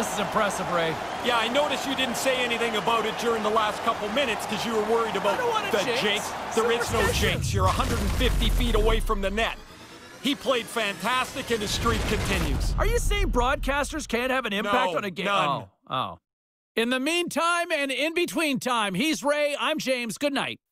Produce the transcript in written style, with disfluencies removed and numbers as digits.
Just as impressive, Ray. Yeah, I noticed you didn't say anything about it during the last couple minutes because you were worried about the jinx. There is no jinx. You're 150 feet away from the net. He played fantastic and his streak continues. Are you saying broadcasters can't have an impact on a game? None. Oh. In the meantime and in between time, he's Ray, I'm James. Good night.